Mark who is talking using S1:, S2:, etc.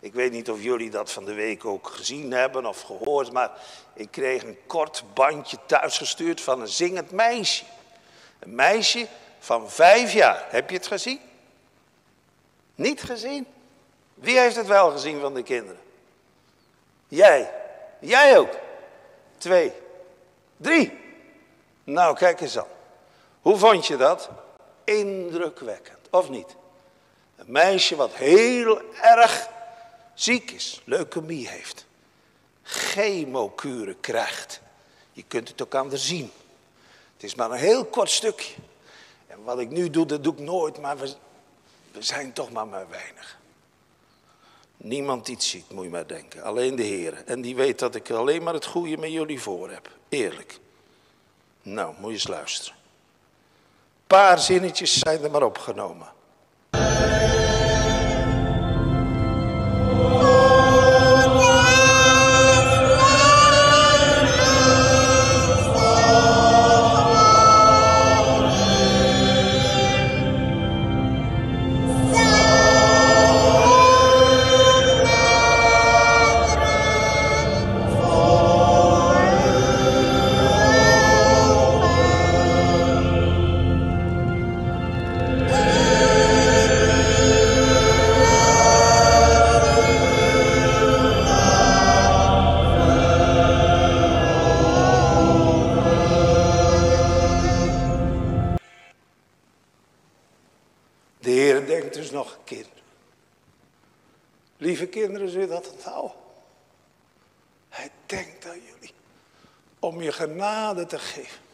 S1: Ik weet niet of jullie dat van de week ook gezien hebben of gehoord, maar ik kreeg een kort bandje thuisgestuurd van een zingend meisje. Een meisje van 5 jaar. Heb je het gezien? Niet gezien? Wie heeft het wel gezien van de kinderen? Jij. Jij ook. 2. 3. Nou, kijk eens aan. Hoe vond je dat? Indrukwekkend, of niet? Een meisje wat heel erg ziek is, leukemie heeft. Chemokuren krijgt. Je kunt het ook aan haar zien. Het is maar een heel kort stukje. En wat ik nu doe, dat doe ik nooit, maar we zijn toch maar weinig. Niemand iets ziet, moet je maar denken. Alleen de Heer. En die weet dat ik alleen maar het goede met jullie voor heb. Eerlijk. Nou, moet je eens luisteren. Een paar zinnetjes zijn er maar opgenomen. De Heer denkt dus nog, kinderen. Lieve kinderen, zul je dat onthouden? Hij denkt aan jullie. Om je genade te geven.